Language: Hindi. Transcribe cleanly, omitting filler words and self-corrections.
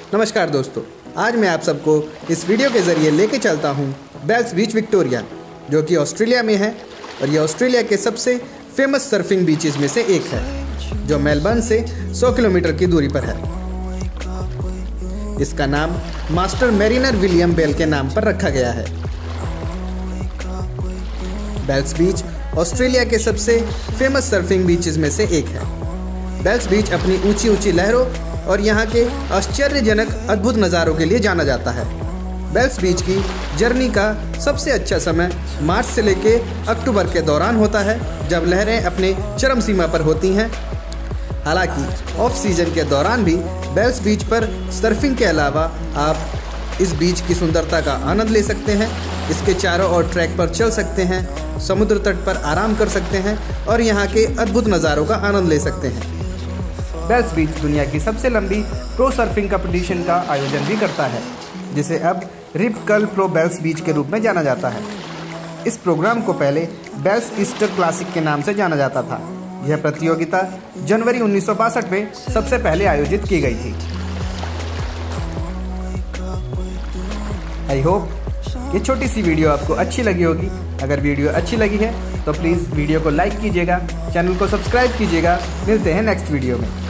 नमस्कार दोस्तों, आज मैं आप सबको इस वीडियो के ज़रिए लेके चलता हूँ बेल्स बीच विक्टोरिया, जो कि ऑस्ट्रेलिया में है और ये ऑस्ट्रेलिया के सबसे फेमस सर्फिंग बीचेस में से एक है, जो मेलबर्न से 100 किलोमीटर की दूरी पर है। इसका नाम मास्टर मैरिनर विलियम बेल के नाम पर रखा गया है। बेल्स बीच ऑस्ट्रेलिया के सबसे फेमस सर्फिंग बीचेस में से एक है। बेल्स बीच अपनी ऊंची ऊंची लहरों और यहाँ के आश्चर्यजनक अद्भुत नज़ारों के लिए जाना जाता है। बेल्स बीच की जर्नी का सबसे अच्छा समय मार्च से लेके अक्टूबर के दौरान होता है, जब लहरें अपने चरम सीमा पर होती हैं। हालांकि ऑफ सीजन के दौरान भी बेल्स बीच पर सर्फिंग के अलावा आप इस बीच की सुंदरता का आनंद ले सकते हैं। इसके चारों ओर ट्रैक पर चल सकते हैं, समुद्र तट पर आराम कर सकते हैं और यहाँ के अद्भुत नज़ारों का आनंद ले सकते हैं। बेल्स बीच दुनिया की सबसे लंबी प्रो सर्फिंग कंपटीशन का आयोजन भी करता है, जिसे अब Rip Curl Pro Bells Beach के रूप में जाना जाता है। इस प्रोग्राम को पहले बेल्स ईस्टर क्लासिक के नाम से जाना जाता था। यह प्रतियोगिता जनवरी 1962 में सबसे पहले आयोजित की गई थी। आई होप ये छोटी सी वीडियो आपको अच्छी लगी होगी। अगर वीडियो अच्छी लगी है तो प्लीज़ वीडियो को लाइक कीजिएगा, चैनल को सब्सक्राइब कीजिएगा। मिलते हैं नेक्स्ट वीडियो में।